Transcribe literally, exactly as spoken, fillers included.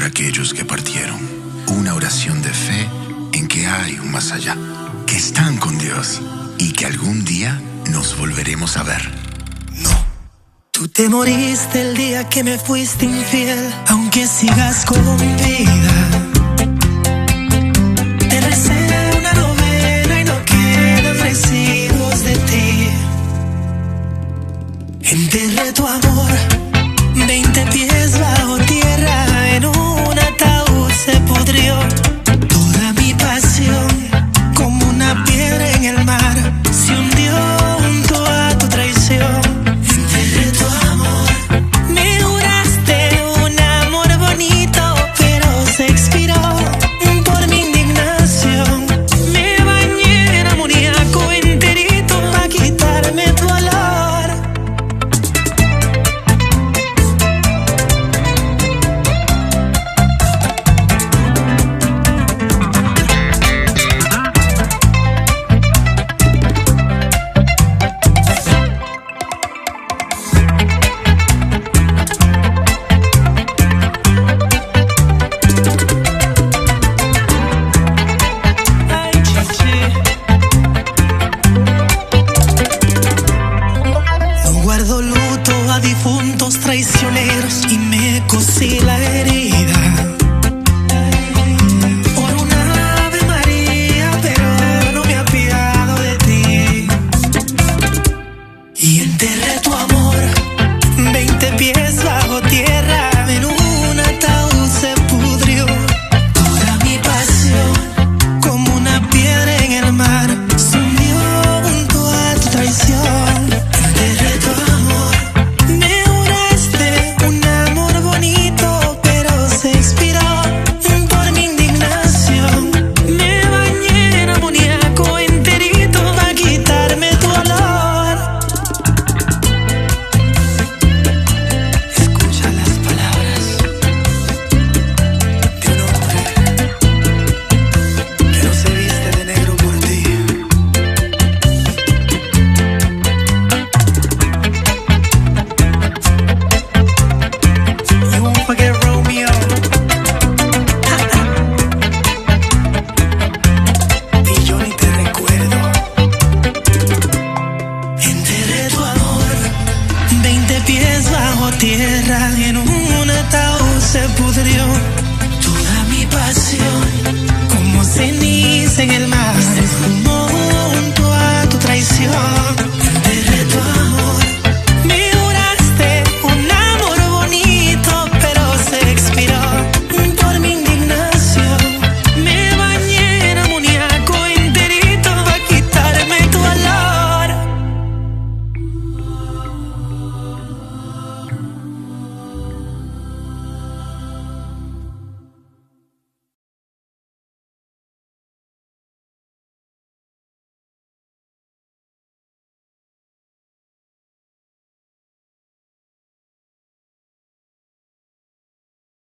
aquellos que partieron. Una oración de fe en que hay un más allá, que están con Dios y que algún día nos volveremos a ver. No. Tú te moriste el día que me fuiste infiel, aunque sigas con vida. Te recé una novena y no quedan residuos de ti. Enterré tu amor, veinte pies bajo tierra, en un ataúd se pudrió toda mi pasión, como una piedra en el mar, se hundió junto a tu traición. Enterré tu amor, me juraste un amor bonito, pero se expiró por mi indignación. Me bañé en amoníaco enterito pa' quitarme tu olor. Guardo luto a difuntos traicioneros y me cosí la herida.